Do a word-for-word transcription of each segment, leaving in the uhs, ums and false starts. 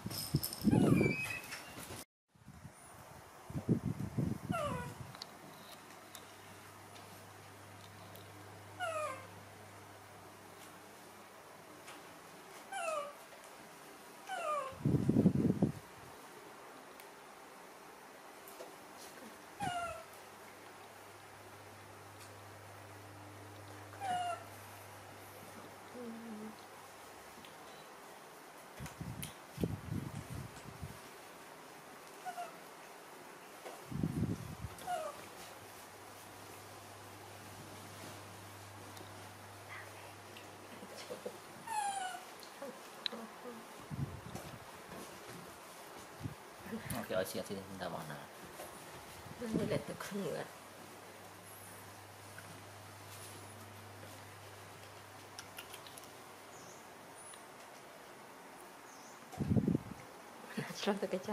Oke, siap sih minta mana? Ini lihat tuh kan. Sudah kecil.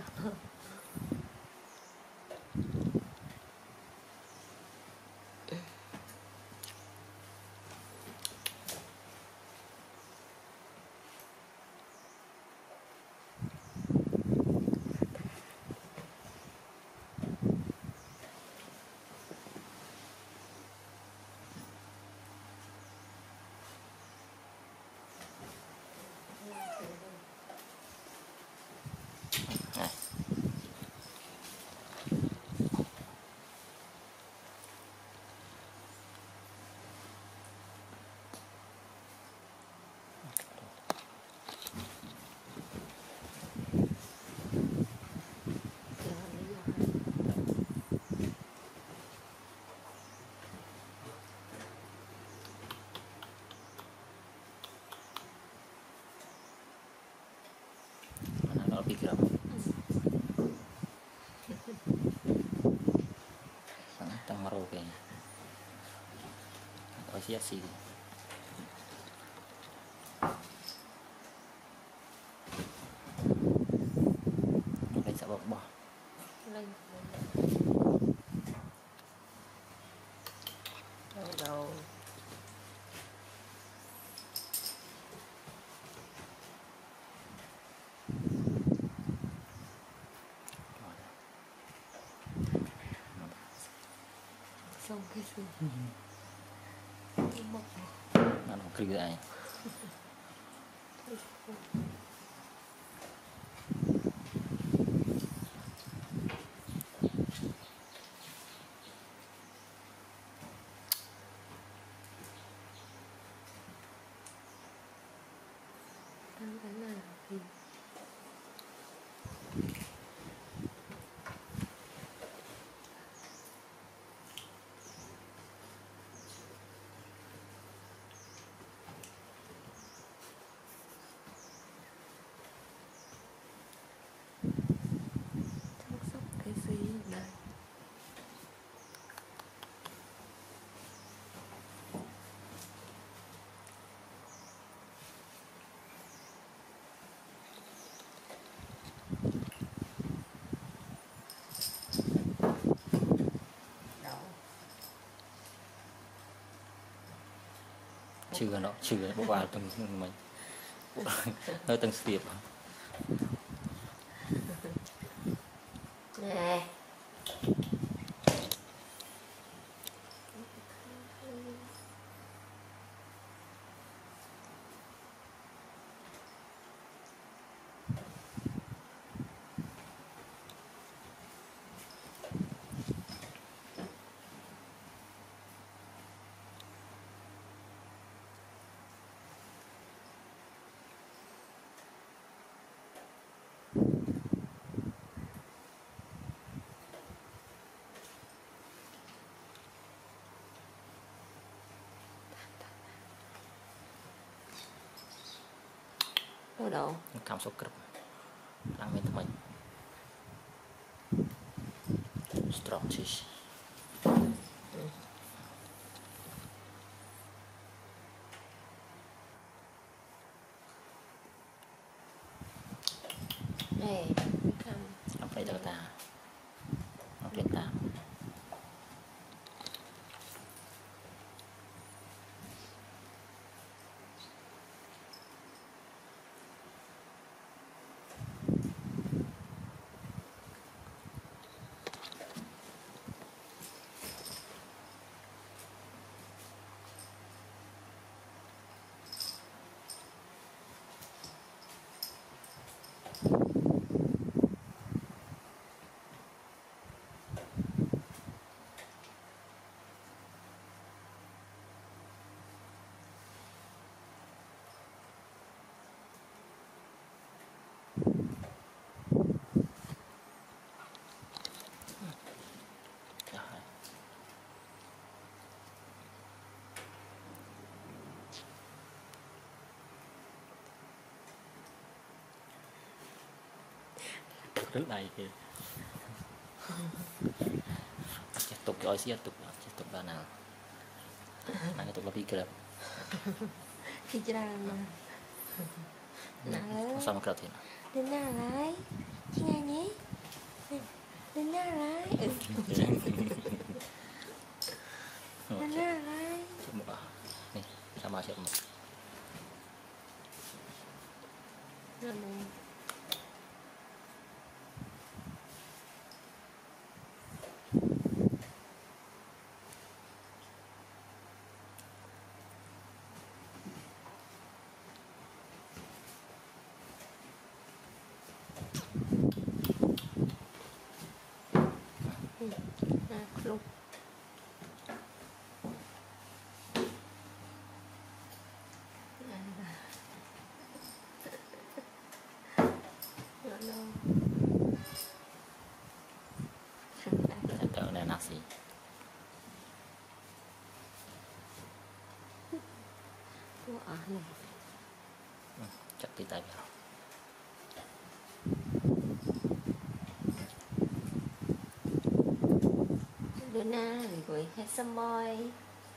Pikir apa? Sangat tangmaro kayaknya. Asosiasi. Mulai sabab bah. Lên. Đầu đầu. Xong cái gì? Cái mộc này. Nó nó kêu ai? Đang cái này là gì? Chăm sóc cái gì này? Chưa nó chưa bốc vào từng mình hơi từng tiệp Nè. Ở đâu? cảm xúc cực đang bên mình strong cheese Này, không phải đâu ta không biết ta trước đây thì chết tục giỏi xí tục chết tục là nào này tục là bị kẹp Thì ra mà nào sao mà kẹp thì đến nào lại chị nghe nhé đến nào lại đến nào lại một à này sama siapa một luôn tahu ada nasi Wah, này chắc tí tay vào Luna rồi handsome boy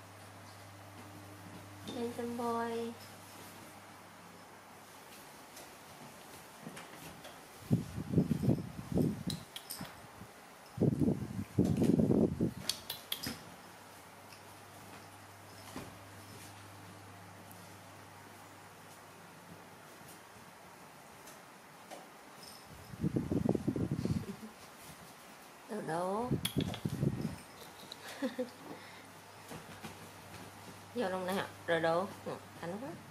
handsome boy Dodo vô trong này hả? Dodo, ừ, anh đó.